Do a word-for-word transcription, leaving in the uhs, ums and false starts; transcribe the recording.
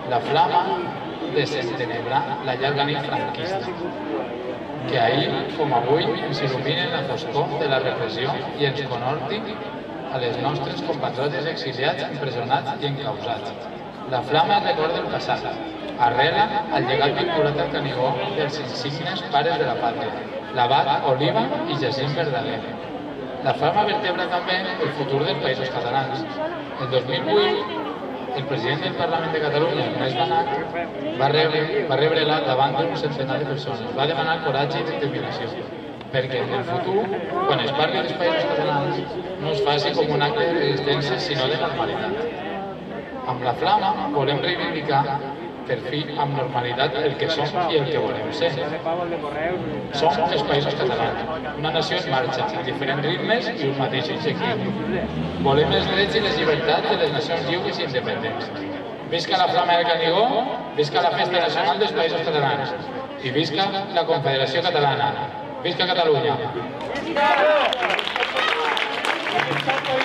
la flama desentenebrar la llarga nit franquista, que ahir, com avui, ens il·lumini la foscor de la repressió i ens conhorti a les nostres compatriotes exiliats, empresonats i encausats. La flama és record del passat, arrela al llegat vinculat al Canigó dels insignes pares de la pàtria, l'abat Oliva i Jacint Verdaguer. La flama vertebra també el futur dels països catalans. El dos mil vuit, el president del Parlament de Catalunya, Ernest Benach, va rebre, va rebre davant d'un centenar de persones. Va demanar coratge i determinació, perquè en el futur, quan es parli dels països catalans, no es faci com un acte de resistència, sinó de normalitat. Amb la flama volem reivindicar, per fi, amb normalitat, el que som i el que volem ser. Som els països catalans, una nació en marxa, amb diferents ritmes i un mateix objectiu. Volem els drets i les llibertats de les nacions lliures i independents. Visca la flama del Canigó, visca la Festa Nacional dels Països Catalans i visca la Confederació Catalana. Visca Catalunya!